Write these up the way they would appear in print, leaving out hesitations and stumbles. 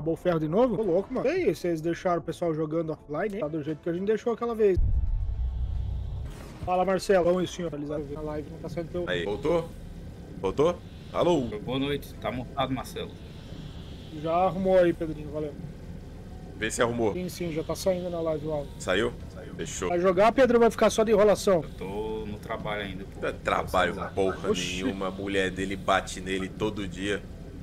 Acabou o ferro de novo? Tô louco, mano. E aí, vocês deixaram o pessoal jogando offline, hein? Tá do jeito que a gente deixou aquela vez. Fala, Marcelo. Vamos isso, senhor. A live não tá sendo teu... Aí, voltou? Voltou? Alô? Boa noite, tá montado, Marcelo. Já arrumou aí, Pedrinho, valeu. Vê se arrumou. Sim, já tá saindo na live o áudio. Saiu? Fechou. Vai jogar, Pedro, vai ficar só de enrolação? Eu tô no trabalho ainda. Pô. Não é trabalho porra Oxi. nenhuma. A mulher dele bate nele todo dia.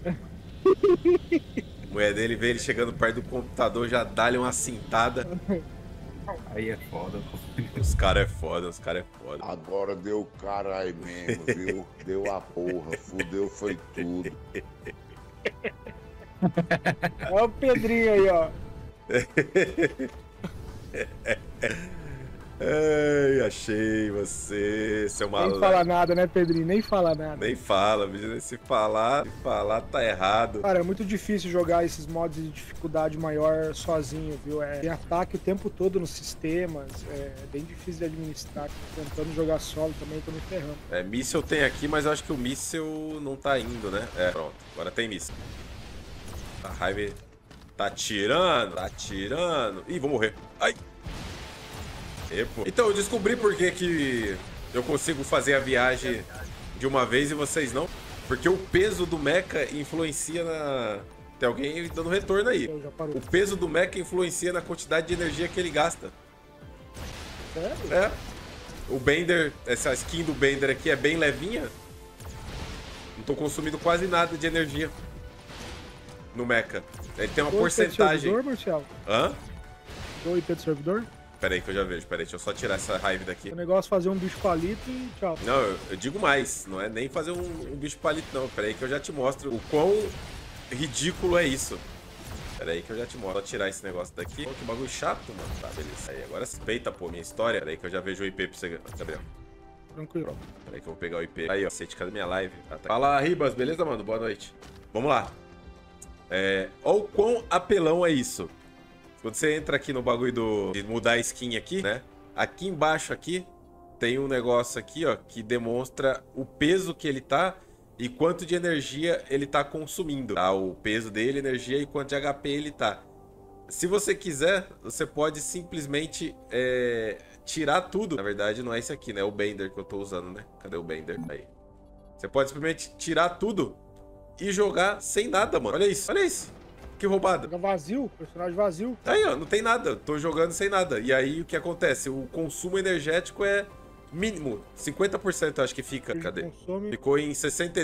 A mulher dele vê ele chegando perto do computador, já dá-lhe uma cintada. Aí é foda, pô. Os caras é foda, os caras é foda. Agora deu caralho mesmo, viu? Deu a porra, fudeu, foi tudo. Olha o Pedrinho aí, ó. Ai, achei você, seu Nem malandro. fala nada, né, Pedrinho? Nem fala nada. Nem fala, bicho. Se falar tá errado. Cara, é muito difícil jogar esses modos de dificuldade maior sozinho, viu? Tem ataque o tempo todo nos sistemas, é bem difícil de administrar. Tentando jogar solo também, tô me ferrando. Míssel tem aqui, mas eu acho que o míssel não tá indo, né? Pronto. Agora tem míssel. A raiva tá tirando, Ih, vou morrer. Ai. Pô. Então, eu descobri por que eu consigo fazer a viagem de uma vez e vocês não. Porque o peso do mecha influencia na... Tem alguém dando retorno aí. Já parou. O peso do mecha influencia na quantidade de energia que ele gasta. Sério? O Bender, essa skin do Bender aqui é bem levinha. Não tô consumindo quase nada de energia no mecha. Ele tem uma porcentagem. Servidor, Marcelo? Hã? Dou IP do servidor? Pera aí que eu já vejo. Pera aí, deixa eu só tirar essa raiva daqui. O negócio é fazer um bicho palito e tchau. Não, eu digo mais. Não é nem fazer um bicho palito, não. Pera aí que eu já te mostro o quão ridículo é isso. Pera aí que eu já te mostro. Vou tirar esse negócio daqui. Pô, que bagulho chato, mano. Tá, beleza. Aí, agora respeita, pô, minha história. Pera aí que eu já vejo o IP pra você, Gabriel. Tranquilo. Pera aí que eu vou pegar o IP. Aí, ó. Você cadê minha live? Ah, tá. Fala, Ribas. Beleza, mano? Boa noite. Vamos lá. Ó o quão apelão é isso. Quando você entra aqui no bagulho de mudar a skin aqui, né? Aqui embaixo aqui tem um negócio aqui, ó, que demonstra o peso que ele tá e quanto de energia ele tá consumindo, tá? O peso dele, energia e quanto de HP ele tá. Se você quiser, você pode simplesmente tirar tudo. Na verdade, não é esse aqui, né? É o Bender que eu tô usando, né? Cadê o Bender? Aí. Você pode simplesmente tirar tudo e jogar sem nada, mano. Olha isso, olha isso. Que roubada. Joga vazio, personagem vazio. Aí, ó, não tem nada. Tô jogando sem nada. E aí, o que acontece? O consumo energético é mínimo. 50% eu acho que fica. Cadê? Ficou em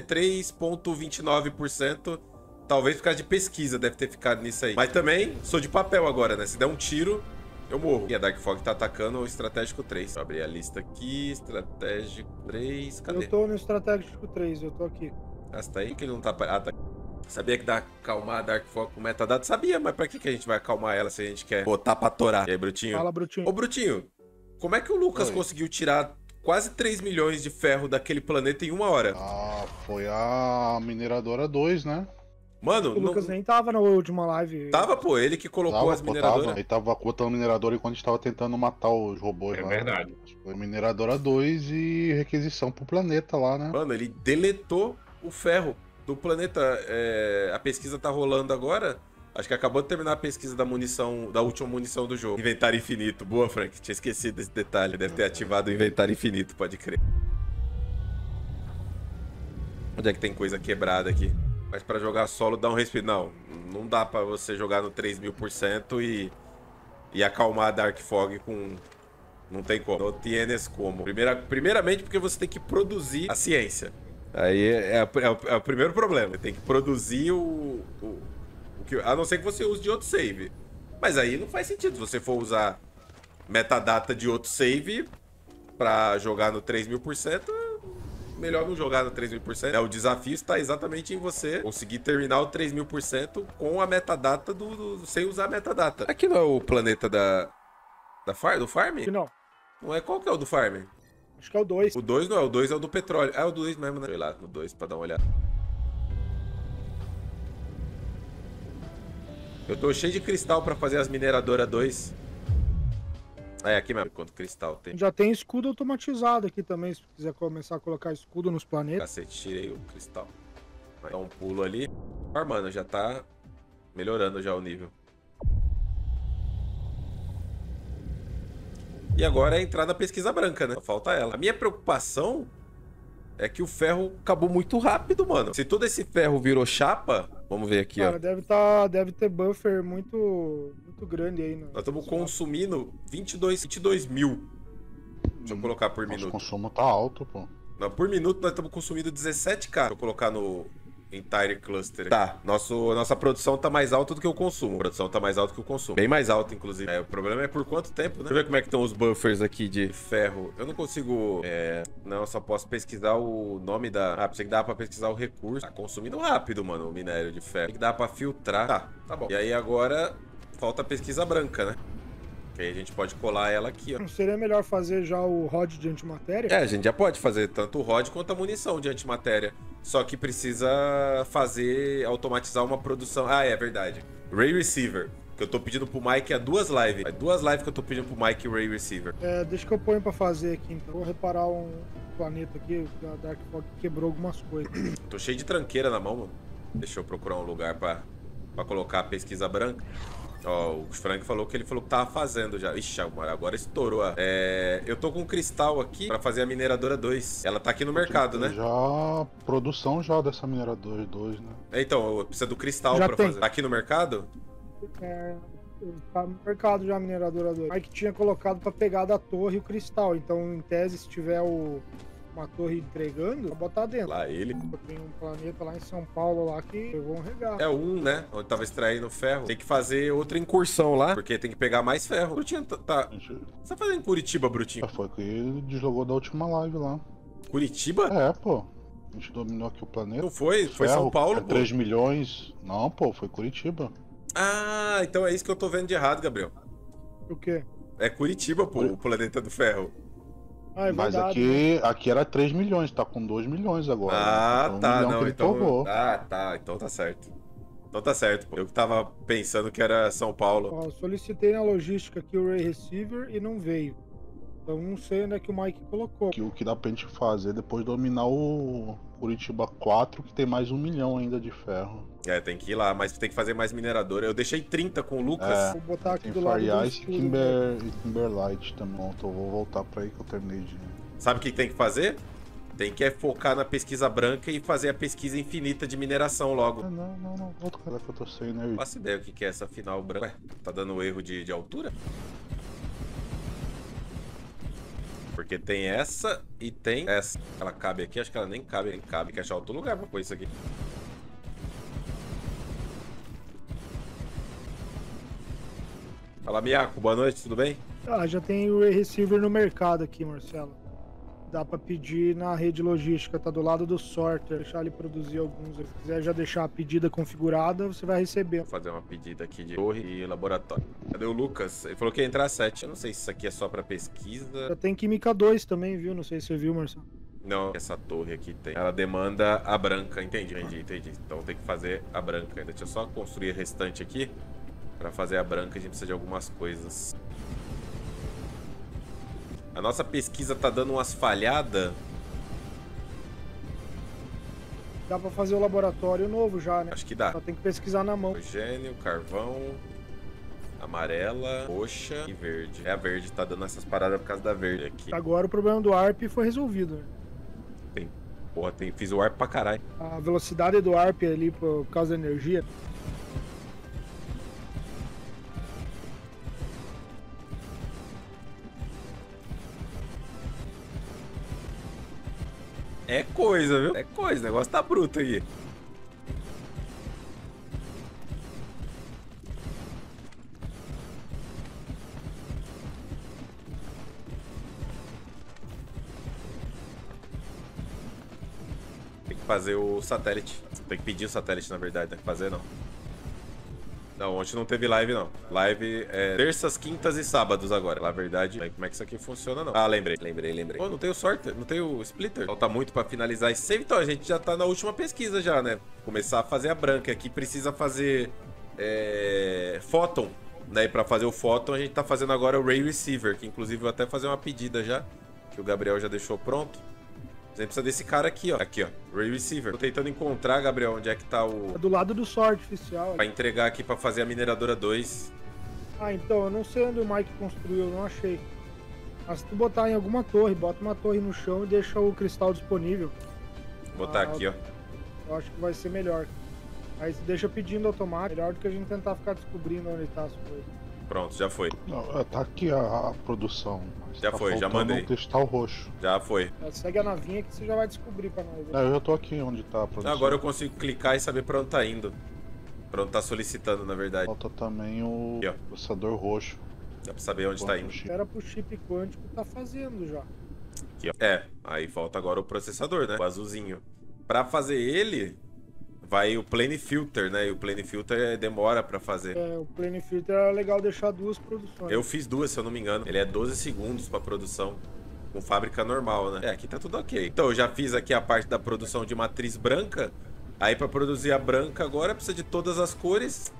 63,29%. Talvez por causa de pesquisa deve ter ficado nisso aí. Mas também sou de papel agora, né? Se der um tiro, eu morro. E a Dark Fog tá atacando o Estratégico 3. Vou abrir a lista aqui. Estratégico 3. Cadê? Eu tô no Estratégico 3, eu tô aqui. Ah, você tá aí que ele não tá... Ah, tá. Sabia que dá acalmar a Dark Fog com metadata? Sabia, mas pra que a gente vai acalmar ela se a gente quer botar pra torar? E aí, Brutinho? Fala, Brutinho. Ô, Brutinho, como é que o Lucas conseguiu tirar quase 3 milhões de ferro daquele planeta em 1 hora? Ah, foi a mineradora 2, né? Mano, O Lucas nem tava na última live. Tava, pô, ele que colocou as mineradoras. Ele tava botando mineradora enquanto a gente tava tentando matar os robôs lá. É verdade. Foi mineradora 2 e requisição pro planeta lá, né? Mano, ele deletou o ferro do planeta. A pesquisa tá rolando agora. Acho que acabou de terminar a pesquisa da munição, da última munição do jogo. Inventário infinito. Boa, Frank. Tinha esquecido desse detalhe. Deve ter ativado o inventário infinito, pode crer. Onde é que tem coisa quebrada aqui? Mas pra jogar solo dá um respiro. Não dá pra você jogar no 3000% e acalmar a Dark Fog com... Não tem como. Não tienes como. Primeiramente porque você tem que produzir a ciência. Aí é o primeiro problema. Você tem que produzir o que, a não ser que você use de outro save. Mas aí não faz sentido. Se você for usar metadata de outro save pra jogar no 3000%, melhor não jogar no 3000%. O desafio está exatamente em você conseguir terminar o 3000% com a metadata sem usar a metadata. Aqui não é o planeta do farm? Aqui não. Não é? Qual que é o do farm? Acho que é o 2. O 2 não é, o 2 é o do petróleo. É o 2 mesmo, né? Deixa eu ir lá no 2 pra dar uma olhada. Eu tô cheio de cristal pra fazer as mineradoras 2. Aqui mesmo, quanto cristal tem. Já tem escudo automatizado aqui também, se quiser começar a colocar escudo nos planetas. Cacete, tirei o cristal. Vai dar um pulo ali. Mano, já tá melhorando já o nível. E agora é entrar na pesquisa branca, né? Só falta ela. A minha preocupação é que o ferro acabou muito rápido, mano. Se todo esse ferro virou chapa, vamos ver aqui, Cara, ó. deve ter buffer muito grande aí. Nós estamos consumindo 22 mil. Deixa eu colocar por Nosso minuto. consumo tá alto, pô. Não, por minuto nós estamos consumindo 17k. Deixa eu colocar no Entire Cluster. Tá, nossa produção tá mais alta do que o consumo. A produção tá mais alta que o consumo. Bem mais alta, inclusive. O problema é por quanto tempo, né? Deixa eu ver como é que estão os buffers aqui de ferro. Eu não consigo... Não, eu só posso pesquisar o nome da... Ah, pensei que dava pra pesquisar o recurso. Tá consumindo rápido, mano, o minério de ferro. Tem que dar pra filtrar. Tá bom. E aí agora falta a pesquisa branca, né? Que aí a gente pode colar ela aqui, ó. Não seria melhor fazer já o rod de antimatéria? A gente já pode fazer tanto o rod quanto a munição de antimatéria. Só que precisa automatizar uma produção. Ah, é verdade. Ray Receiver. Que eu tô pedindo pro Mike há 2 lives. É 2 lives que eu tô pedindo pro Mike Ray Receiver. Deixa que eu ponho pra fazer aqui, então. Vou reparar um planeta aqui, que a Dark Fog quebrou algumas coisas. Tô cheio de tranqueira na mão, mano. Deixa eu procurar um lugar pra colocar a pesquisa branca. Ó, o Frank falou que tava fazendo já. Ixi, agora estourou. Eu tô com um cristal aqui pra fazer a mineradora 2. Ela tá aqui no mercado, né? Já produção já dessa mineradora 2, né? Então, precisa do cristal Já pra tem. fazer. Tá aqui no mercado? Tá no mercado já a mineradora 2. Mike tinha colocado pra pegar da torre o cristal. Então, em tese, se tiver uma torre entregando, vou botar dentro. Lá ele. Tem um planeta lá em São Paulo lá que pegou um regalo. É um, né? Onde tava extraindo ferro. Tem que fazer outra incursão lá, porque tem que pegar mais ferro. Brutinho, tá... Você tá fazendo em Curitiba, Brutinho? Foi que ele deslogou da última live lá. Curitiba? Pô. A gente dominou aqui o planeta. Não foi? Foi Ferro, São Paulo, pô. 3 milhões. Não, pô, foi Curitiba. Ah, então é isso que eu tô vendo de errado, Gabriel. O quê? É Curitiba, pô, o planeta do ferro. Ah, é Mas verdade, aqui era 3 milhões, tá com 2 milhões agora. Ah, Então, tá, 1 milhão não, que ele então... tomou. Ah, tá, então tá certo. Então tá certo, pô. Eu que tava pensando que era São Paulo. Ó, solicitei na logística aqui o Ray Receiver e não veio. Então não sei onde é que o Mike colocou. O que dá pra gente fazer depois dominar o Curitiba 4, que tem mais 1 milhão ainda de ferro. Tem que ir lá, mas tem que fazer mais mineradora. Eu deixei 30 com o Lucas. Vou botar aqui Tem do lado Fire do Ice escudo, né? e Kimberlite também. Então eu vou voltar pra aí que eu terminei de... Sabe o que tem que fazer? Tem que focar na pesquisa branca e fazer a pesquisa infinita de mineração logo. Não. Volta cara que eu tô sem energia. Faço ideia o que é essa final branca. Ué, tá dando erro de altura? Porque tem essa e tem essa. Ela cabe aqui? Acho que ela nem cabe. Nem cabe. Tem que achar outro lugar pra pôr isso aqui. Fala, Miaco. Boa noite, tudo bem? Já tem o Ray Receiver no mercado aqui, Marcelo. Dá pra pedir na rede logística, tá do lado do sorter, deixar ele produzir alguns. Se quiser já deixar a pedida configurada, você vai receber. Vou fazer uma pedida aqui de torre e laboratório. Cadê o Lucas? Ele falou que ia entrar às 7. Eu não sei se isso aqui é só pra pesquisa. Já tem Química 2 também, viu? Não sei se você viu, Marcelo. Não, essa torre aqui tem. Ela demanda a branca. Entendi. Então tem que fazer a branca. Deixa eu só construir a restante aqui. Pra fazer a branca a gente precisa de algumas coisas. A nossa pesquisa tá dando umas falhadas. Dá pra fazer o laboratório novo já, né? Acho que dá. Só tem que pesquisar na mão. Hidrogênio, carvão, amarela, roxa e verde. É a verde, tá dando essas paradas por causa da verde aqui. Agora o problema do ARP foi resolvido, né? Fiz o ARP pra caralho. A velocidade do ARP ali por causa da energia. É coisa, viu? É coisa, o negócio tá bruto aí. Tem que fazer o satélite. Tem que pedir o satélite, na verdade, tem que fazer não. Não, ontem não teve live, não. Live é terças, quintas e sábados agora. Na verdade, como é que isso aqui funciona, não. Ah, lembrei. Pô, não tem o sorter, não tem o splitter. Falta muito pra finalizar esse save, então a gente já tá na última pesquisa já, né? Começar a fazer a branca. Aqui precisa fazer Photon, né? E pra fazer o Photon a gente tá fazendo agora o Ray Receiver, que inclusive eu vou até fazer uma pedida já, que o Gabriel já deixou pronto. A gente precisa desse cara aqui, ó. Aqui, ó. Ray Receiver. Tô tentando encontrar, Gabriel, onde é que tá o... É do lado do sol artificial. Pra entregar aqui pra fazer a mineradora 2. Ah, então, eu não sei onde o Mike construiu, eu não achei. Mas se tu botar em alguma torre, bota uma torre no chão e deixa o cristal disponível. Vou botar aqui, ó. Eu acho que vai ser melhor. Aí você deixa pedindo automático, melhor do que a gente tentar ficar descobrindo onde tá as coisas. Pronto, já foi. Não, tá aqui a produção. Mas Já tá foi, já faltando mandei. um cristal roxo. Já foi. Segue a navinha que você já vai descobrir pra nós. É, eu já tô aqui onde tá a produção. Agora eu consigo clicar e saber pra onde tá indo. Pra onde tá solicitando, na verdade. Falta também o Aqui, ó. processador roxo. Dá pra saber onde tá indo. Espera pro chip quântico, tá fazendo já. Aqui, ó. É, aí falta agora o processador, né? O azulzinho. Pra fazer ele, vai o Plane Filter, né? E o Plane Filter demora pra fazer. É, o Plane Filter era legal deixar duas produções. Eu fiz duas, se eu não me engano. Ele é 12 segundos pra produção. Com fábrica normal, né? É, aqui tá tudo ok. Então, eu já fiz aqui a parte da produção de matriz branca. Aí pra produzir a branca agora precisa de todas as cores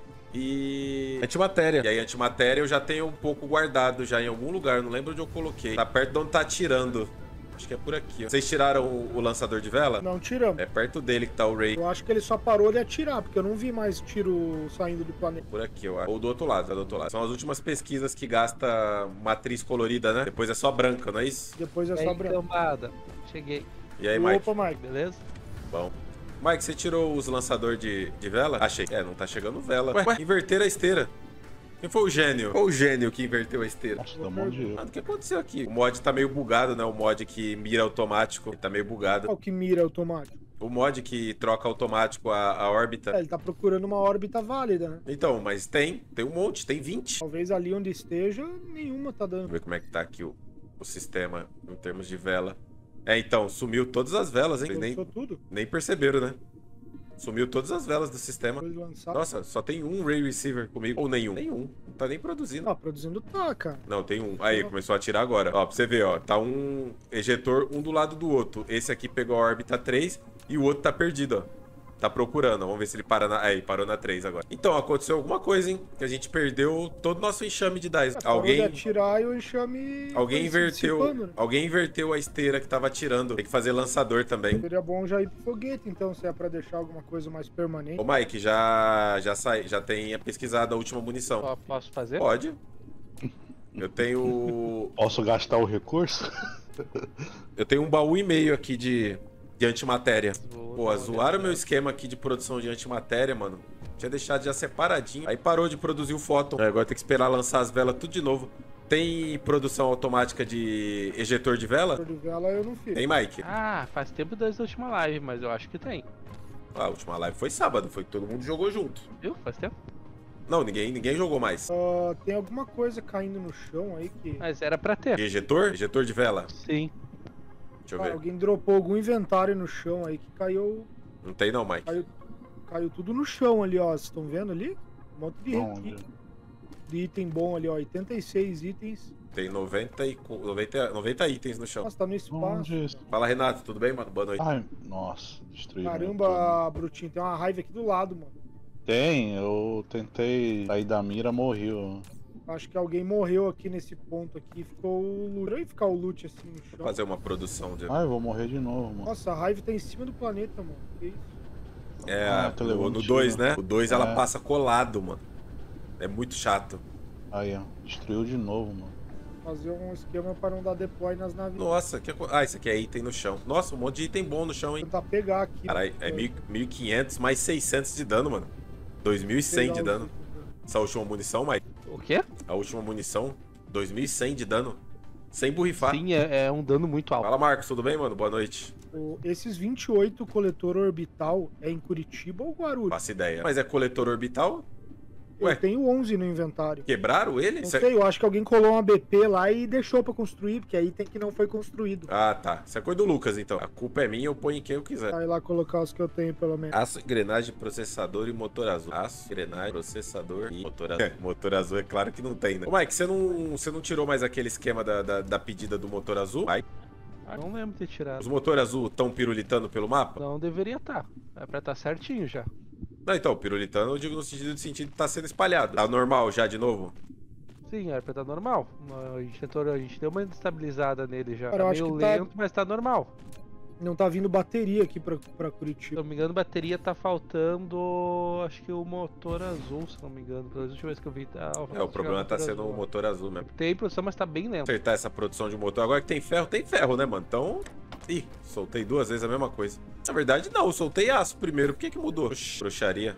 e antimatéria. E aí antimatéria eu já tenho um pouco guardado já em algum lugar, não lembro onde eu coloquei. Tá perto de onde tá atirando. Acho que é por aqui, ó. Vocês tiraram o lançador de vela? Não tiramos. É perto dele que tá o Ray. Eu acho que ele só parou de atirar, porque eu não vi mais tiro saindo do planeta. Por aqui, eu acho. Ou do outro lado, tá do outro lado. São as últimas pesquisas que gasta matriz colorida, né? Depois é só branca, não é isso? Depois é E só aí, branco. cambada. Cheguei, E aí, Mike? Opa, Mike. beleza? Bom. Mike, você tirou os lançador de vela? Achei. É, não tá chegando vela. Ué, inverteram a esteira. Quem foi o gênio? Qual o gênio que inverteu a esteira? Nossa, dá um monte de erro. Mano, o que aconteceu aqui? O mod tá meio bugado, né? O mod que mira automático. Ele tá meio bugado. Qual que mira automático? O mod que troca automático a órbita. É, ele tá procurando uma órbita válida, né? Então, mas tem um monte, tem 20. Talvez ali onde esteja, nenhuma tá dando. Vamos ver como é que tá aqui o sistema em termos de vela. É, então, sumiu todas as velas, hein? Vocês Lançou tudo. nem perceberam, né? Sumiu todas as velas do sistema. Depois de lançar. Nossa, só tem um Ray Receiver comigo. Ou nenhum. Nenhum. Não tá nem produzindo. Ah, produzindo tá, cara. Não, tem um. Aí, começou a atirar agora. Ó, pra você ver, ó. Tá um ejetor um do lado do outro. Esse aqui pegou a órbita 3 e o outro tá perdido, ó. Tá procurando. Vamos ver se ele para na... Aí, parou na 3 agora. Então, aconteceu alguma coisa, hein? Que a gente perdeu todo o nosso enxame de DAIs. Parou de Alguém... atirar e o enxame... Alguém foi se inverteu. dissipando, né? Alguém inverteu a esteira que tava atirando. Tem que fazer lançador também. Seria bom já ir pro foguete, então, se é pra deixar alguma coisa mais permanente. Ô, Mike, já tem pesquisado a última munição. Posso fazer? Pode. Eu tenho. Posso gastar o recurso? Eu tenho um baú e meio aqui de antimatéria. Vou Pô, dar uma zoaram olhada. meu esquema aqui de produção de antimatéria, mano. Tinha deixado já separadinho. Aí parou de produzir o fóton. Agora tem que esperar lançar as velas tudo de novo. Tem produção automática de ejetor de vela? Cor de vela eu não fiz. Tem, Mike? Ah, faz tempo desde a última live, mas eu acho que tem. Ah, a última live foi sábado, foi que todo mundo jogou junto. Viu? Faz tempo. Não, ninguém jogou mais. Tem alguma coisa caindo no chão aí que... Mas era pra ter. De ejetor? Ejetor de vela? Sim. Deixa eu Cara, ver. alguém dropou algum inventário no chão aí que caiu Não tem não, Mike. caiu tudo no chão ali, ó. Vocês estão vendo ali? Um monte Onde? de item bom ali, ó. 86 itens. Tem 90 itens no chão. Nossa, tá no espaço. Onde? Fala, Renato, tudo bem, mano? Boa noite. Ai, nossa, destruíram. tudo. Caramba, Brutinho, tem uma raiva aqui do lado, mano. Tem, eu tentei sair da mira, morreu. Acho que alguém morreu aqui nesse ponto aqui. Ficou o loot. Vai ficar o loot assim no Vou chão. fazer uma produção de. Ai, eu vou morrer de novo, mano. Nossa, a raiva tá em cima do planeta, mano. Que isso? É, tô levando no tiro. 2, né? O 2 ela É. passa colado, mano. É muito chato. Aí, ó, destruiu de novo, mano. Fazer um esquema pra não dar deploy nas naves. Nossa, ah, isso aqui é item no chão. Nossa, um monte de item bom no chão, hein? Tentar pegar aqui. Caralho, é 1500 mais 600 de dano, mano. 2100 de dano. Essa última munição, Mike. O quê? A última munição, 2100 de dano. Sem borrifar. Sim, é um dano muito alto. Fala, Marcos, tudo bem, mano? Boa noite. Esses 28 coletor orbital é em Curitiba ou Guarulhos? Faço ideia. Mas é coletor orbital? Ué. Eu tenho 11 no inventário. Quebraram ele? Não Isso é- sei, eu acho que alguém colou uma BP lá e deixou pra construir, porque aí tem que não foi construído. Ah, tá. Isso é coisa do Lucas, então. A culpa é minha, eu ponho em quem eu quiser. Vai lá colocar os que eu tenho, pelo menos. Aço, engrenagem, processador e motor azul. Aço, engrenagem, processador e motor azul. Motor azul é claro que não tem, né? Ô, Mike, você não tirou mais aquele esquema da pedida do motor azul? Mike, Não lembro de ter tirado. os motor azul estão pirulitando pelo mapa? Não deveria estar. É pra estar certinho já. Não, então, pirulitando eu digo no sentido de tá sendo espalhado. Tá normal já de novo? Sim, era pra estar normal. A gente deu uma estabilizada nele já. Cara, eu Tá acho meio que tá- lento, mas tá normal. Não tá vindo bateria aqui pra Se Curitiba. não me engano, bateria tá faltando. Acho que o motor azul, se não me engano. Pela última vez que eu vi. O problema tá sendo o motor azul mesmo. Tem produção, mas tá bem lento. Acertar essa produção de motor. Agora que tem ferro, né, mano? Então. Ih, soltei 2 vezes a mesma coisa. Na verdade, não, eu soltei aço primeiro. Por que mudou? Oxi, bruxaria.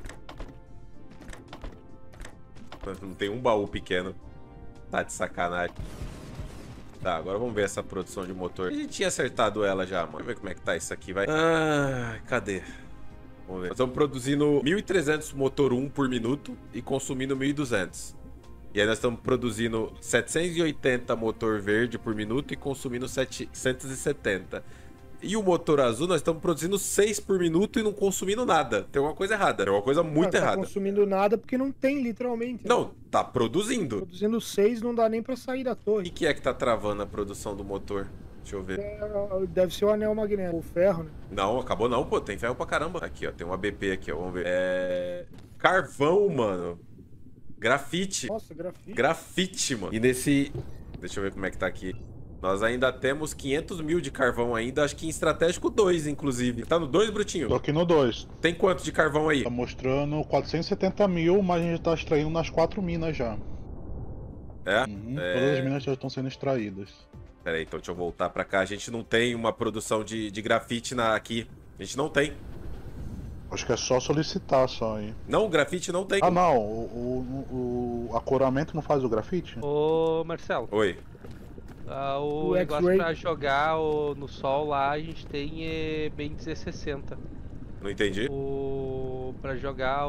Não tem um baú pequeno. Tá de sacanagem. Tá, agora vamos ver essa produção de motor. A gente tinha acertado ela já, mano. Vamos ver como é que tá isso aqui, vai. Ah, cadê? Vamos ver. Nós estamos produzindo 1.300 motor 1 por minuto e consumindo 1.200. E aí nós estamos produzindo 780 motor verde por minuto e consumindo 770. E o motor azul nós estamos produzindo 6 por minuto e não consumindo nada. Tem alguma coisa errada. Tem alguma coisa muito Tá errada. consumindo nada porque não tem, literalmente. né? Não, tá produzindo. Produzindo 6 não dá nem pra sair da O torre. que é que tá travando a produção do motor? Deixa eu ver. Deve ser o anel magnético, o ferro, né? Não, acabou não, pô. Tem ferro pra caramba. Aqui, ó. Tem um ABP aqui, ó. Vamos ver. Carvão, mano. Grafite. Nossa, grafite. Grafite, mano. E nesse... Deixa eu ver como é que tá aqui. Nós ainda temos 500 mil de carvão ainda. Acho que em estratégico 2, inclusive. Tá no 2, Brutinho? Tô aqui no 2. Tem quanto de carvão aí? Tá mostrando 470 mil, mas a gente tá extraindo nas 4 minas já. É? Todas as minas já estão sendo extraídas. Pera aí, então deixa eu voltar pra cá. A gente não tem uma produção de grafite aqui. A gente não tem. Acho que é só solicitar só aí. Não, o grafite não tem. Ah não, o acoramento não faz o grafite? Ô, Marcelo, Oi. o O negócio X-Ray. pra jogar no sol lá, a gente tem bem 1660. Não entendi. Pra jogar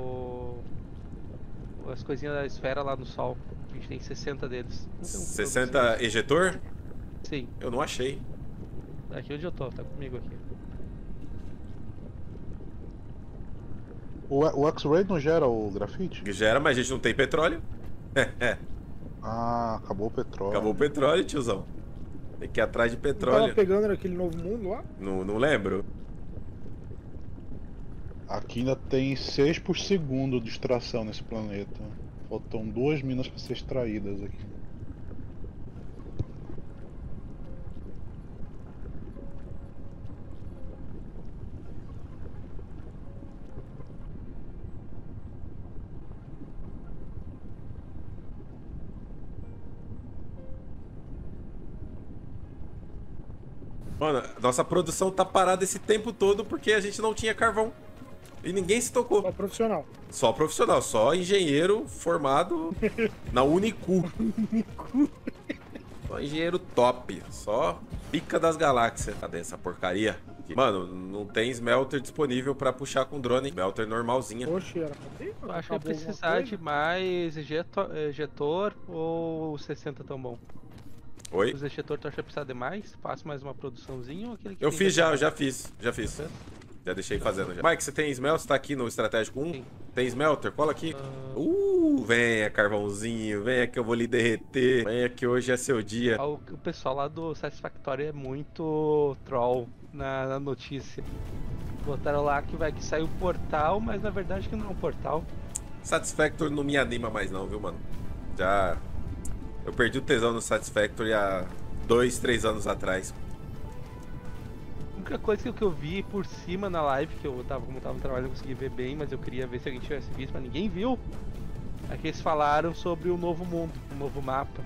as coisinhas da esfera lá no sol. A gente tem 60 deles. Não tem 60 ejetor? Sim, Eu não achei. aqui onde eu tô, tá comigo aqui. O X-Ray não gera o grafite? Gera, mas a gente não tem petróleo. Ah, acabou o petróleo. Acabou o petróleo, tiozão. Tem que ir atrás de Não tava petróleo. pegando naquele novo mundo lá? Não lembro. Aqui ainda tem 6 por segundo de extração nesse planeta. Faltam 2 minas para ser extraídas aqui. Mano, nossa produção tá parada esse tempo todo porque a gente não tinha carvão. E ninguém se tocou. Só profissional. Só profissional, só engenheiro formado na Unicu. Só engenheiro top. Só pica das galáxias. Cadê essa porcaria? Mano, não tem smelter disponível pra puxar com drone. Smelter normalzinha. Poxa, era pra ter? Eu acho que vai Acabou alguma precisar coisa? de mais ejetor ou 60 tão bom? Oi? Os ejetor tu acha que precisa de mais? Faço mais uma produçãozinha ou aquele que Eu tem fiz já, que- eu já fiz. Já fiz. Já deixei fazendo já. Mike, você tem smelter? Você tá aqui no estratégico 1? Sim. Tem smelter? Cola aqui. Venha, carvãozinho. Venha que eu vou lhe derreter. Venha que hoje é seu dia. O pessoal lá do Satisfactory é muito troll na notícia. Botaram lá que saiu o portal, mas na verdade que não é um portal. Satisfactory não me anima mais não, viu, mano? Já... Eu perdi o tesão no Satisfactory há 2, 3 anos atrás. A única coisa que eu vi por cima na live, que como eu tava no trabalho, não consegui ver bem, mas eu queria ver se alguém tivesse visto, mas ninguém viu. É que eles falaram sobre o novo mundo, um novo mapa.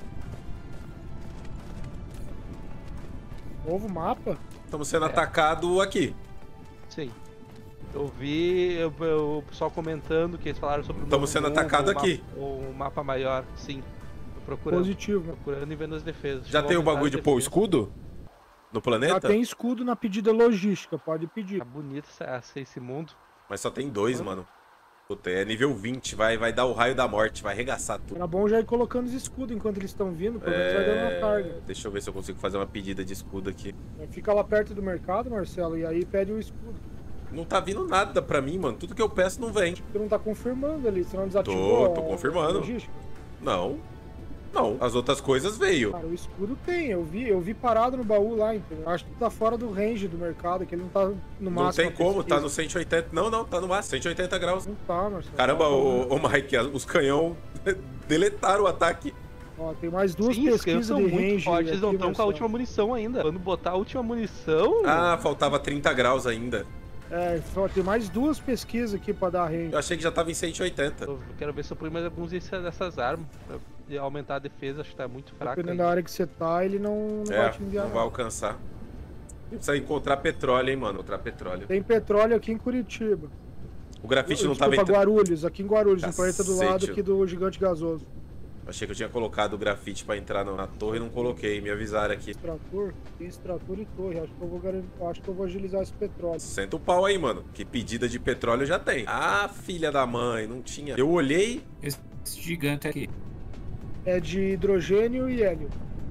Novo mapa? Estamos sendo atacados aqui. Sim. Eu vi o pessoal comentando que eles falaram sobre o Estamos novo sendo mundo, atacados o mapa- aqui. O mapa maior, sim. Tô procurando. Positivo. Procurando e vendo as defesas. Já Chegou tem o aumentar bagulho as de pôr o defesas. escudo? No Já planeta? tem escudo na pedida logística, pode pedir. Tá bonito esse mundo. Mas só tem 2, mano. Puta, é nível 20. Vai dar o raio da morte. Vai arregaçar tudo. Era bom já ir colocando os escudos enquanto eles estão vindo, pelo menos vai dando uma carga. Deixa eu ver se eu consigo fazer uma pedida de escudo aqui. Fica lá perto do mercado, Marcelo, e aí pede o escudo. Não tá vindo nada pra mim, mano. Tudo que eu peço não vem. Você não tá confirmando ali, você não desativou Tô a confirmando. logística? Não. Não. As outras coisas veio. Cara, o escudo tem, eu vi parado no baú lá, entendeu? Acho que tá fora do range do mercado, que ele não tá no máximo. Não tem como, tá pesquisa. no 180. Não, tá no máximo. 180 graus. Não tá, Marcelo. Caramba, Tá ô Mike, os canhão deletaram o ataque. Ó, tem mais duas Sim, os canhões pesquisas são de muito range. fortes, eles não aqui, estão com a Marcelo. última munição ainda. Quando botar a última munição... Ah, faltava 30 graus ainda. Tem mais duas pesquisas aqui pra dar range. Eu achei que já tava em 180. Eu quero ver se eu ponho mais alguns dessas armas. Pra aumentar a defesa, acho que tá muito fraco. Dependendo ainda. da área que você tá, ele não vai te enviar. Não vai alcançar. Precisa encontrar petróleo, hein, mano. Encontrar petróleo. Tem petróleo aqui em Curitiba. O grafite não tava Desculpa, entrando. Guarulhos, aqui em Guarulhos, no planeta do lado Cacete. aqui do gigante gasoso. Achei que eu tinha colocado o grafite pra entrar na torre e não coloquei. Me avisaram aqui. Extrator, tem extrator e torre. Acho que eu vou agilizar esse petróleo. Senta o pau aí, mano. Que pedida de petróleo já tem. Ah, filha da mãe, não tinha. Eu olhei. Esse gigante aqui. É de hidrogênio e hélio.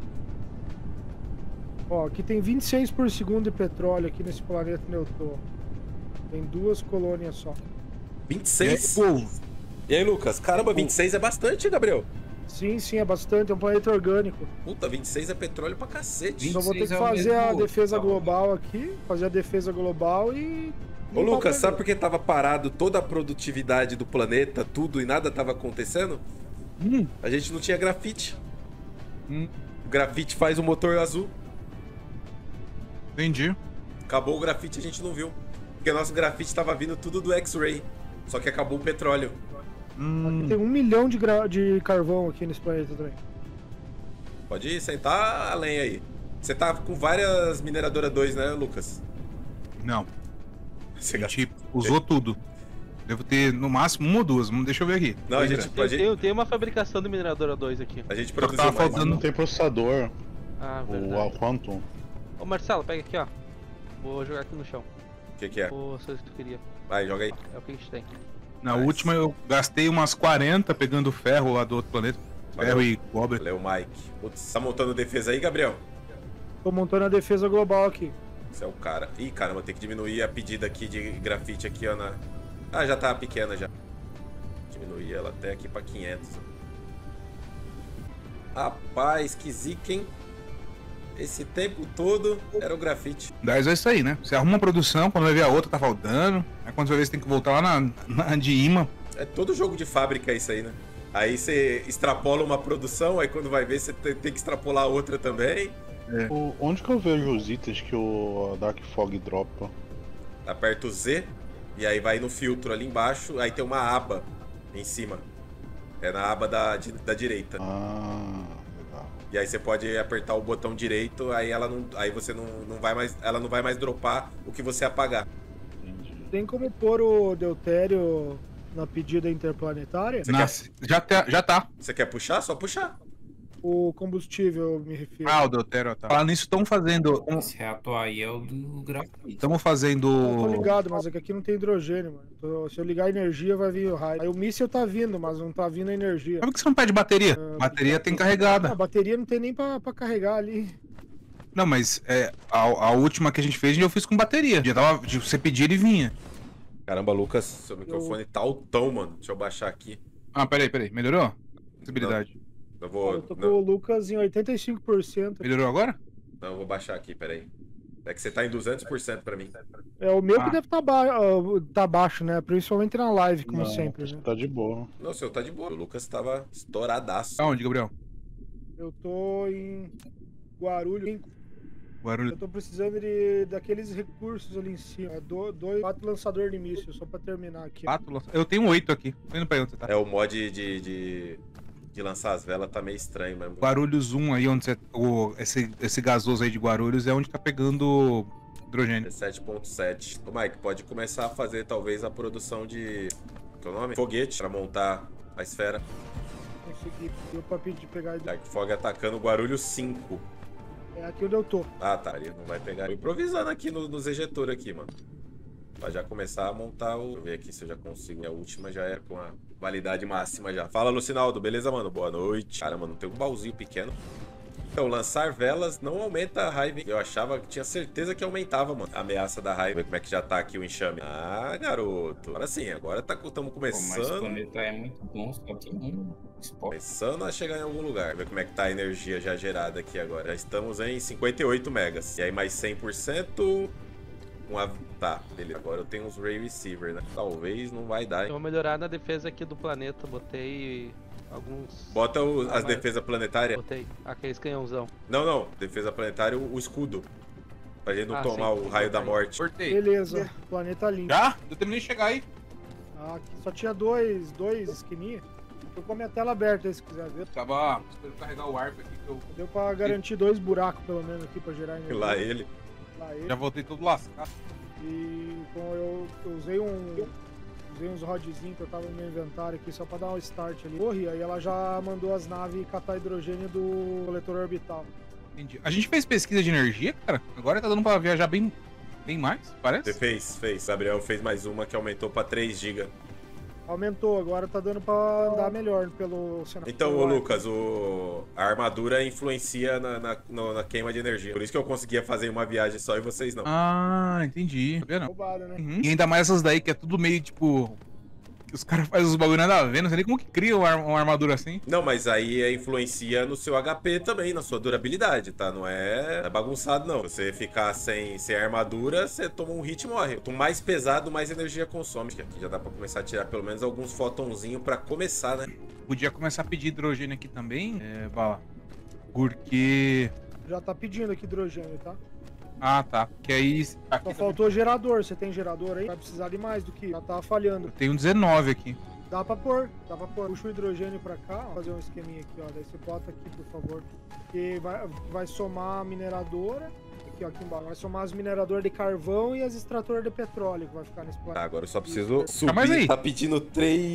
Ó, aqui tem 26 por segundo de petróleo aqui nesse planeta onde eu tô. Tem duas colônias só. 26? E aí, Lucas? Caramba, 26 é bastante, Gabriel. Sim, é bastante. É um planeta orgânico. Puta, 26 é petróleo pra cacete. Então vou ter que 26 é o fazer a mesmo defesa tamanho. global aqui. Fazer a defesa global e... Ô, Lucas, sabe por que tava parado toda a produtividade do planeta, tudo e nada tava acontecendo? A gente não tinha grafite. O grafite faz o motor azul. Entendi. Acabou o grafite, a gente não viu. Porque nosso grafite tava vindo tudo do X-Ray. Só que acabou o petróleo. Aqui tem 1 milhão de carvão aqui nesse planeta também. Pode ir, sentar a lenha aí. Você tá com várias mineradoras 2, né, Lucas? Não, Você a gente usou tudo. Devo ter no máximo uma ou duas. Deixa eu ver aqui. Não, a gente pode. Eu tenho uma fabricação de mineradora 2 aqui. A gente Só que produziu tava mais. faltando- Não tem processador. Ah, O verdade. Quantum. Ô Marcelo, pega aqui, ó. Vou jogar aqui no chão. O que que é? Ô, só isso que tu queria. Vai, joga aí. É o que a gente tem. Na Nice. última eu gastei umas 40 pegando ferro lá do outro planeta. Valeu. Ferro e cobre. Valeu, Mike. Putz, tá montando defesa aí, Gabriel? Tô montando a defesa global aqui. Você é o cara. Ih, caramba, tem que diminuir a pedida aqui de grafite aqui, ó, na... Ah, já tá pequena já. Diminuir ela até aqui pra 500. Rapaz, que zica, hein? Esse tempo todo era o grafite. 10 é isso aí, né? Você arruma uma produção, quando vai ver a outra tá faltando. Aí quando você vê, você tem que voltar lá na de imã. É todo jogo de fábrica isso aí, né? Aí você extrapola uma produção, aí quando vai ver você tem que extrapolar outra também. Onde que eu vejo os itens que o Dark Fog dropa? Aperta o Z e aí vai no filtro ali embaixo, aí tem uma aba em cima. É na aba da direita. Ah, legal. E aí você pode apertar o botão direito, aí ela não, aí você não vai mais, ela não vai mais dropar o que você apagar. Entendi. Tem como pôr o deutério na pedida interplanetária? Já tá. Você quer puxar? Só puxar. O combustível, eu me refiro. Ah, o Deutério tá. Falando nisso, estão fazendo. Esse reator aí é o do grafite. Estamos Eu tô fazendo. ligado, mas é que aqui não tem hidrogênio, mano. Se eu ligar a energia, vai vir o raio. Aí o míssil tá vindo, mas não tá vindo a energia. Por que você não pede bateria? Bateria tem A carregada. bateria não tem nem pra carregar ali. Não, mas a última que a gente fez, eu fiz com bateria. Já tava, você pedir e vinha. Caramba, Lucas, seu microfone tá altão, mano. Deixa eu baixar aqui. Ah, peraí. Melhorou? Possibilidade. Eu vou. Eu tô com Não, o Lucas em 85%. Melhorou agora? não, eu vou baixar aqui, peraí. É que você tá em 200% pra mim. É o meu Ah. que deve tá baixo, né? Principalmente na live, como Não, sempre, né? tá de boa. Não, o seu tá de boa. O Lucas tava estouradaço. Aonde, Gabriel? Eu tô em Guarulhos. Barulho. Eu tô precisando daqueles recursos ali em cima. 4 lançadores de míssil, só pra terminar aqui. Eu tenho 8 aqui. Tô indo pra aí onde você tá. É, o mod de lançar as velas tá meio estranho mesmo. Guarulhos 1 aí, onde você. Esse gasoso aí de Guarulhos é onde tá pegando hidrogênio. 7.7. Ô, Mike, pode começar a fazer talvez a produção de. Qual é o nome? Foguete pra montar a esfera. Consegui. Deu pra pedir pegar. Dark Fog atacando o Guarulhos 5. É aqui onde eu tô. Ah, tá. Ele não vai pegar. Tô improvisando aqui nos ejetores aqui, mano. Pra já começar a montar o... Deixa eu ver aqui se eu já consigo. A última já é com a validade máxima já. Fala, Lucinaldo. Beleza, mano? Boa noite. Cara, mano, tem um baúzinho pequeno. Então, lançar velas não aumenta a raiva. Eu achava que tinha certeza que aumentava, mano. A ameaça da raiva. Ver como é que já tá aqui o enxame. Ah, garoto. Agora sim, agora estamos Pô, mas o começando. planeta é muito bom, só tem um spot. Começando a chegar em algum lugar. Ver como é que tá a energia já gerada aqui agora. Já estamos em 58 megas. E aí mais 100%. Tá, beleza. Agora eu tenho uns Ray Receiver, né? Talvez não vai dar, Eu hein? vou melhorar na defesa aqui do planeta. Botei Alguns. Bota as mas- defesas planetárias. Botei aqueles canhãozão. Não. Defesa planetária, o escudo. Pra gente não Ah, tomar sim. o raio da morte. Cortei. Beleza, planeta limpo. Já? Eu terminei de chegar aí. Ah, aqui só tinha dois esquininhos. Tô com a minha tela aberta aí, se quiser ver. Tava esperando carregar o arco aqui que eu Deu pra garantir 2 buracos, pelo menos, aqui pra gerar energia. Lá ele. Lá ele. já voltei todo lascado. E como eu usei uns rodzinhos que eu tava no meu inventário aqui só pra dar um start ali. Corri, aí ela já mandou as naves catar hidrogênio do coletor orbital. Entendi. A gente fez pesquisa de energia, cara. Agora tá dando pra viajar bem mais, parece. Você fez. Gabriel fez mais uma que aumentou pra 3 GB. Aumentou, agora tá dando pra andar melhor pelo cenário. Então, pelo ô ar. Lucas, a armadura influencia na queima de energia. Por isso que eu conseguia fazer uma viagem só e vocês não. Ah, entendi. Sabia não. Roubada, né? Uhum. E ainda mais essas daí que é tudo meio tipo. Que os caras fazem os bagulho nada a ver, não sei nem como que cria uma armadura assim. Não, mas aí influencia no seu HP também, na sua durabilidade, tá? Não é bagunçado, não. Você ficar sem armadura, você toma um hit e morre. Quanto mais pesado, mais energia consome. Aqui já dá pra começar a tirar pelo menos alguns fotonzinhos pra começar, né? Podia começar a pedir hidrogênio aqui também, Bala. Porque. Já tá pedindo aqui hidrogênio, tá? Ah, tá. Que aí. Aqui Só faltou gerador. Você tem gerador aí? Vai precisar de mais do que já tava falhando. eu tenho 19 aqui. Dá pra pôr. Puxa o hidrogênio pra cá, ó. Fazer um esqueminha aqui, ó. Daí você bota aqui, por favor. Que vai somar a mineradora. Aqui, ó, aqui embaixo. Vai somar as mineradoras de carvão e as extratoras de petróleo que vai ficar nesse Tá, planeta. agora eu só preciso subir. mas aí. Tá pedindo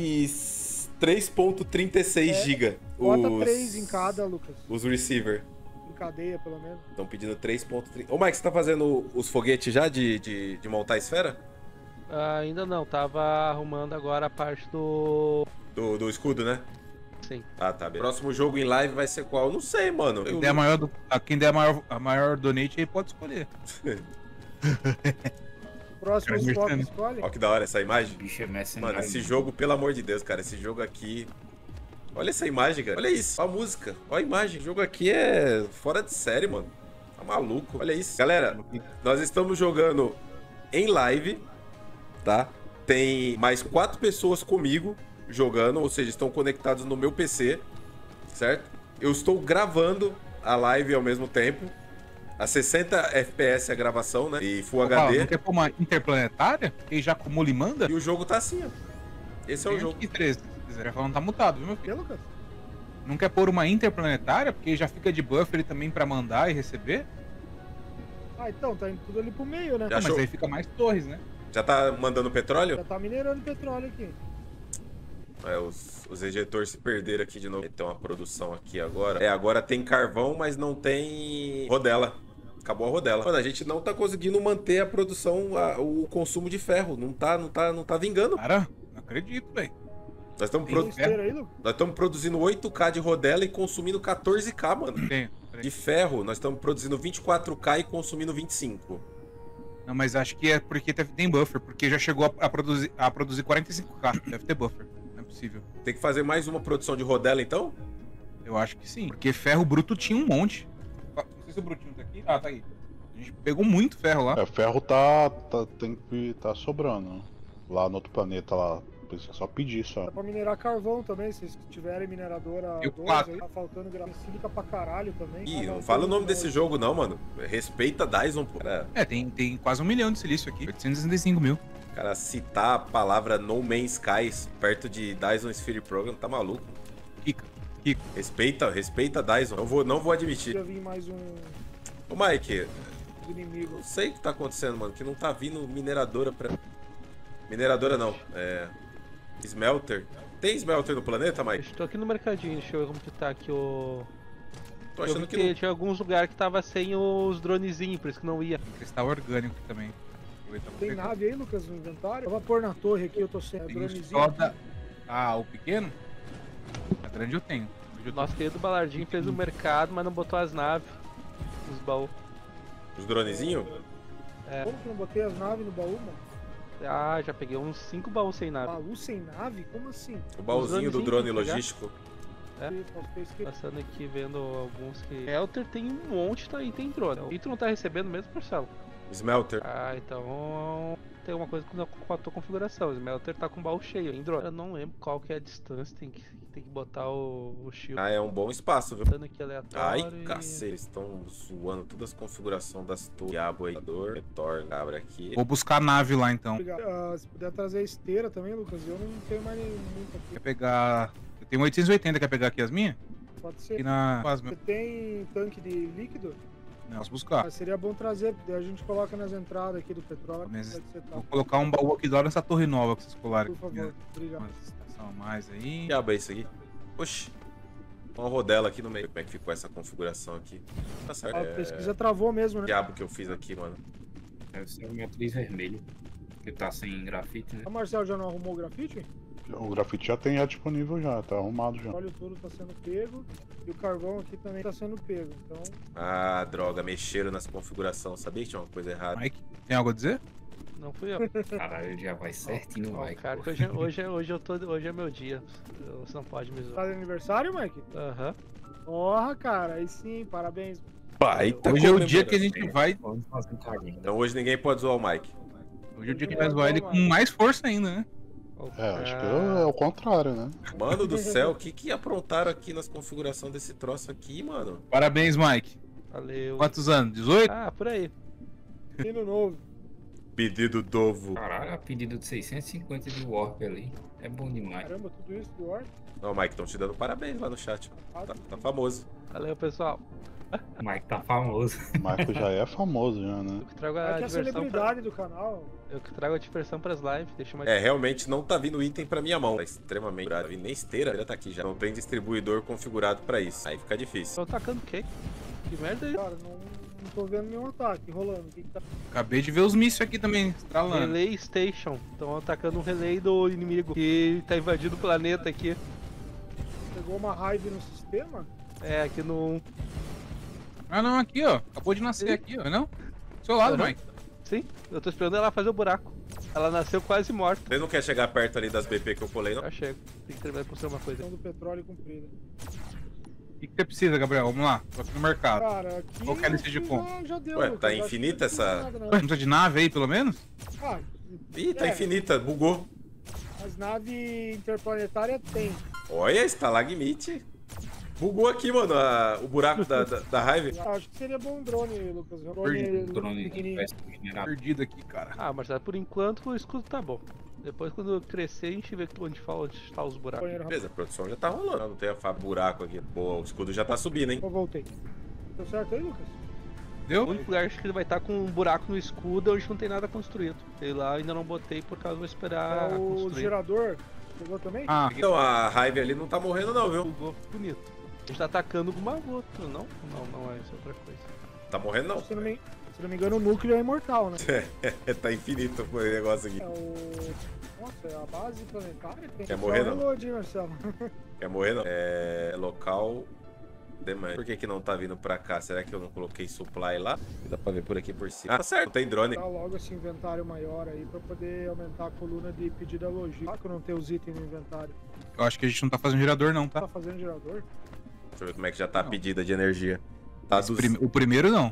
3.36 GB. Bota 3 em cada, Lucas. Os receiver. Em cadeia, pelo menos. Estão pedindo 3.30. Ô, Mike, você tá fazendo os foguetes já de montar a esfera? Ainda não, tava arrumando agora a parte do. Do escudo, né? Sim. Ah, tá bem. Próximo jogo em live vai ser qual? Eu não sei, mano. Quem der quem der a maior donate aí pode escolher. Próximo Cara, spot, mercendo. escolhe. Ó que da hora essa imagem. O bicho é mercenário. Mano, esse jogo, pelo amor de Deus, cara, esse jogo aqui... Olha essa imagem, cara. Olha isso. Olha a música. Olha a imagem. O jogo aqui é fora de série, mano. Tá maluco. Olha isso. Galera, nós estamos jogando em live, tá? Tem mais 4 pessoas comigo jogando, ou seja, estão conectados no meu PC, certo? Eu estou gravando a live ao mesmo tempo. A 60 FPS a gravação, né? E Full Fala, HD. não quer pôr uma interplanetária? Que já acumula e manda? E o jogo tá assim, ó. Esse é o Tem jogo. aqui 13. Se quiser falar, não tá mutado, viu, meu filho? Que, Lucas? Não quer pôr uma interplanetária? Porque já fica de buffer também pra mandar e receber? Ah, então, tá indo tudo ali pro meio, né? Já Ah, mas achou? aí fica mais torres, né? Já tá mandando petróleo? Já tá minerando petróleo aqui. É, os ejetores se perderam aqui de novo. Tem uma produção aqui agora. É, agora tem carvão, mas não tem rodela. Acabou a rodela. Mano, a gente não tá conseguindo manter a produção, o consumo de ferro. Não tá vingando. Cara, não acredito, velho. Nós estamos Tem esteira aí, Lucas? produzindo 8K de rodela e consumindo 14K, mano. Tem. Peraí. De ferro, nós estamos produzindo 24K e consumindo 25. Não, mas acho que é porque tem buffer, porque já chegou a produzir 45k. Deve ter buffer. Não é possível. Tem que fazer mais uma produção de rodela, então? Eu acho que sim. Porque ferro bruto tinha um monte. Não sei se o brutinho tá aqui. Ah, tá aí. A gente pegou muito ferro lá. Ferro tá sobrando. Lá no outro planeta lá. É só pedir só. Dá pra minerar carvão também, se vocês tiverem mineradora Eu 2 quatro. aí. Tá faltando sílica pra caralho também. Ih, Ah, não fala o nome não, desse jogo não, mano. Respeita Dyson, pô. Tem quase 1 milhão de silício aqui. 865 mil. Cara, citar a palavra No Man's Skies perto de Dyson Sphere Program, tá maluco? Kika. Respeita Dyson. Não vou admitir. Já vi mais Ô, Mike, uns inimigos. não sei o que tá acontecendo, mano, que não tá vindo mineradora pra... Mineradora não, Smelter. Tem smelter no planeta, Mike? Estou aqui no mercadinho, deixa eu ver como que tá aqui o. Tô Eu vi achando que que não. tinha alguns lugares que tava sem os dronezinhos, por isso que não ia. Tem cristal orgânico aqui também. Aproveitar pra Tem pegar. nave aí, Lucas, no inventário? Eu vou pôr na torre aqui, eu tô sem Tem dronezinho. só da... Ah, o pequeno? A grande eu tenho. Nosso querido Balardinho fez o mercado, mas não botou as naves, os baús. Os dronezinhos? Como que eu não botei as naves no baú, mano? Ah, já peguei uns 5 baús sem nave. Baú sem nave? Como assim? O baúzinho do dronezinhos drone tem que pegar. logístico. É. Posso ter esquecido. Passando aqui, vendo alguns que... Elter tem um monte, tá, e tem drone. E tu não tá recebendo mesmo, Marcelo? Smelter. Ah, então... tem uma coisa com a tua configuração. O Smelter tá com o baú cheio, hein, drone? Eu não lembro qual que é a distância, tem que botar o shield. Ah, é um bom espaço, viu? Botando aqui aleatório. Ai, cacete, eles estão zoando todas as configurações das torres. Diabo aí, retorno, abre aqui. Vou buscar a nave lá então. Obrigado. Ah, se puder trazer a esteira também, Lucas, eu não tenho mais muita Quer aqui. pegar. Eu tenho 880, quer pegar aqui as minhas? Pode Aqui ser. na. Você tem tanque de líquido? Não, posso buscar. Ah, seria bom trazer, porque daí a gente coloca nas entradas aqui do petróleo. Mas Pode ser, tá. Vou colocar um baú aqui da hora nessa torre nova que vocês colaram. Por favor, obrigado. Uma estação a mais aí. Que diabo é isso aqui? Oxi. Uma rodela aqui no meio. Como é que ficou essa configuração aqui? Tá certo. A pesquisa travou mesmo, Que né? diabo que eu fiz aqui, mano? Deve ser uma matriz vermelha. Que tá sem grafite, né? O Marcelo já não arrumou o grafite? O grafite já tem já disponível já, tá arrumado já. O óleo todo tá sendo pego e o carvão aqui também tá sendo pego. Então, Ah, droga, mexeram nessa configuração. Sabia que tinha uma coisa errada? Mike, tem algo a dizer? Não fui eu. Caralho, já vai certinho no Ó, Mike. cara, que hoje é meu dia. Você não pode me tá zoar. de aniversário, Mike? Aham. Porra, cara, aí sim, parabéns. Pai, tá Hoje é o dia que a comemorando. gente vai. Vamos fazer um carinho. Então hoje ninguém pode zoar o Mike. Hoje é o dia que a gente vai zoar ele com mais força ainda, né? Acho que é o contrário, né? Mano do céu, o que aprontaram aqui nas configurações desse troço aqui, mano? Parabéns, Mike. Valeu. Quantos anos? 18? Ah, por aí. Menino novo. Pedido novo. Caralho, a pedido de 650 de Warp ali. É bom demais. Caramba, tudo isso do War. Não, Mike, estão te dando parabéns lá no chat. Tá famoso. Valeu, pessoal. O Mike tá famoso. O Marco já é famoso já, né? Eu que trago a É que a diversão celebridade do canal. Eu que trago a diversão pras lives. Deixa mais. É, realmente não tá vindo item pra minha mão. Tá extremamente bravo. Nem esteira, já tá aqui já. Não tem distribuidor configurado pra isso. Aí fica difícil. Tô tacando cake. Que merda é isso? Cara, não tô vendo nenhum ataque rolando. O que tá... Acabei de ver os mísseis aqui também, estralando. Relay Station. Estão atacando um relay do inimigo que tá invadindo o planeta aqui. Pegou uma raiva no sistema? É, aqui no. Ah, não, aqui, ó. Acabou de nascer aqui, ó, não? Do seu lado, Uhum. Mike. Sim, eu tô esperando ela fazer o buraco. Ela nasceu quase morta. Você não quer chegar perto ali das BP que eu colei, não? Já chego. Tem que terminar de construir uma coisa. Questão do petróleo cumprida. O que você precisa, Gabriel? Vamos lá. Tô aqui no mercado. Cara, aqui. Qual que é a lista de acho que compra? já deu. Ué, Lucas. tá Acho que infinita não precisa essa- nada, não. Ué, não precisa de nave aí, pelo menos? Ah, Ih, tá é, infinita, bugou. as naves interplanetárias tem. Olha, estalagmite. Bugou aqui, mano, o buraco da raiva. Acho que seria bom um drone, Lucas. Um Perdido, Drone pequenininho. peça mineral. Perdido aqui, cara. Ah, mas por enquanto o escudo tá bom. Depois quando crescer a gente vê onde tá os buracos. Banheiro rápido. Beleza, a produção já tá rolando. Não tem buraco aqui. Boa, o escudo já tá subindo, hein? Eu voltei. Deu certo aí, Lucas? O Deu? único lugar que ele vai estar com um buraco no escudo onde não tem nada construído. Sei lá, ainda não botei por causa vou esperar o construir. gerador. Pegou também? Ah, Então a raiva ali não tá morrendo, não, viu? Bugou, bonito. A gente tá atacando alguma outra, não? Não é isso, é outra coisa. Tá morrendo, não. Se não me engano, o núcleo é imortal, né? Tá infinito o negócio aqui. É o. Nossa, é a base planetária? Tem Quer que morrer, dar um não? reload, hein, Marcelo? Quer morrer, não? É local. Demais. Por que não tá vindo pra cá? Será que eu não coloquei supply lá? Dá pra ver por aqui por cima. Ah, tá certo. Não tem drone. Dá logo esse inventário maior aí pra poder aumentar a coluna de pedida logística. Ah, que eu não tenho os itens no inventário. eu acho que a gente não tá fazendo gerador, não, tá? Tá fazendo gerador? Deixa eu ver como é que já tá a Não. pedida de energia. Tá O primeiro não.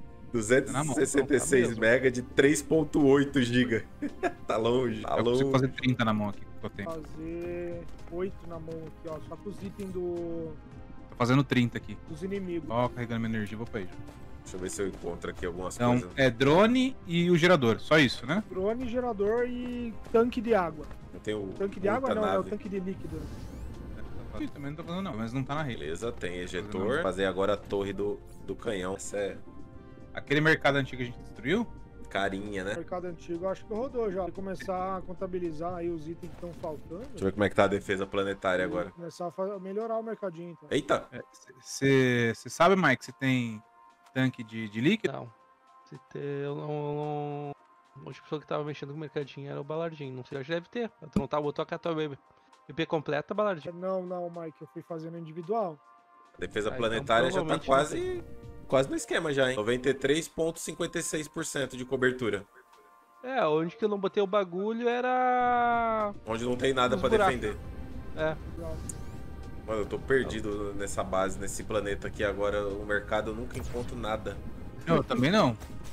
266 Tá mega de 3.8 GB. Tá longe. Tá Eu consigo longe. fazer 30 na mão aqui que eu tenho. Fazer 8 na mão aqui, ó. Só com os itens Tô fazendo 30 aqui. dos inimigos. Ó, carregando minha energia, vou pra aí. Deixa eu ver se eu encontro aqui algumas Então, coisas. é drone e o gerador. Só isso, né? Drone, gerador e tanque de água. Não tem o. Tanque de água muita não, é o nave. tanque de líquido. Ih, também não tô fazendo não, mas não tá na rede. Beleza, tem ejetor. Fazer agora a torre do canhão. Essa é Aquele mercado antigo que a gente destruiu, carinha, né? Mercado antigo, acho que rodou já. Começar a contabilizar aí os itens que estão faltando. Deixa eu ver como é que tá a defesa planetária agora. Começar a melhorar o mercadinho, então. Eita! você sabe, Mike, se tem tanque de líquido? Não. Se ter, eu não. A última pessoa que tava mexendo com o mercadinho era o Balardinho. Não sei, já deve ter. Tu não tá, botou a Catua Baby. IP completa, Balardinho. Não, Mike, eu fui fazendo individual. A defesa então planetária já tá provavelmente quase no esquema já, hein? 93,56% de cobertura. É, onde que eu não botei o bagulho era. Onde não tem nada Os pra buracos. defender. É. Mano, eu tô perdido nessa base, nesse planeta aqui agora. O mercado eu nunca encontro nada. Não, eu também não.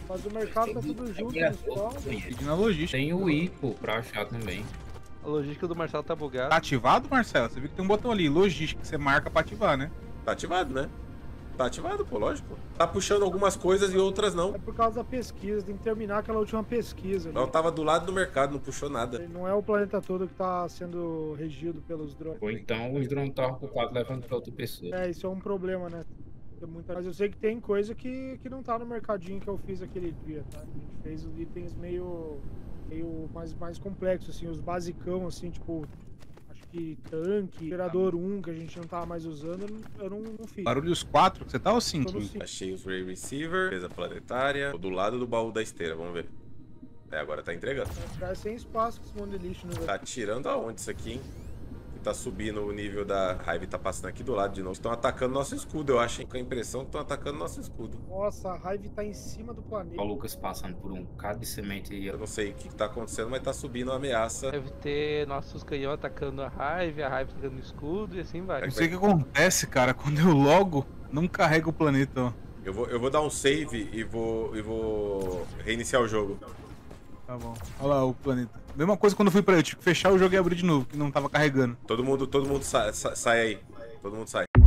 Mas o mercado tá tudo junto no estoque. Pedindo a logística. Tem o Ico pra achar também. A logística do Marcelo tá bugada. Tá ativado, Marcelo? Você viu que tem um botão ali, logística, que você marca pra ativar, né? Tá ativado, né? Tá ativado, pô, lógico. Tá puxando algumas coisas e outras não. É por causa da pesquisa, tem que terminar aquela última pesquisa. Não, tava do lado do mercado, não puxou nada. Não é o planeta todo que tá sendo regido pelos drones. Ou então os drones estavam ocupados levando pra outra pessoa. É, isso é um problema, né? Mas eu sei que tem coisa que não tá no mercadinho que eu fiz aquele dia, tá? A gente fez os itens meio mais complexos, assim, os basicão, assim, tipo, acho que tanque, gerador 1, que a gente não tava mais usando, eu não fiz. Barulhos 4, que você tá ou Tô 5? no 5. Achei os Ray Receiver, mesa planetária. Tô do lado do baú da esteira, vamos ver. É, agora tá entregando. Vai ficar sem espaço com esse monte de lixo, né? Tá tirando aonde isso aqui, hein? Que tá subindo o nível da raiva e tá passando aqui do lado de novo. Estão atacando nosso escudo, eu acho, hein? Com a impressão que estão atacando nosso escudo. Nossa, a Hive tá em cima do planeta. Ó o Lucas passando por um bocado de semente e Eu não sei o que tá acontecendo, mas tá subindo uma ameaça. Deve ter nossos canhões atacando a Hive atacando o escudo e assim vai. Não sei o que acontece, cara, quando eu logo, não carrega o planeta, ó. Eu vou dar um save e vou reiniciar o jogo. Tá bom. Olha lá o planeta. Mesma coisa quando eu fui pra eu tive que fechar o jogo e abrir de novo, que não tava carregando. Todo mundo sai aí. Todo mundo sai.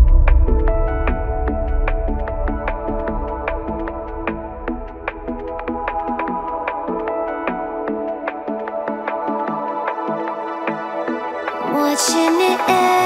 Watching it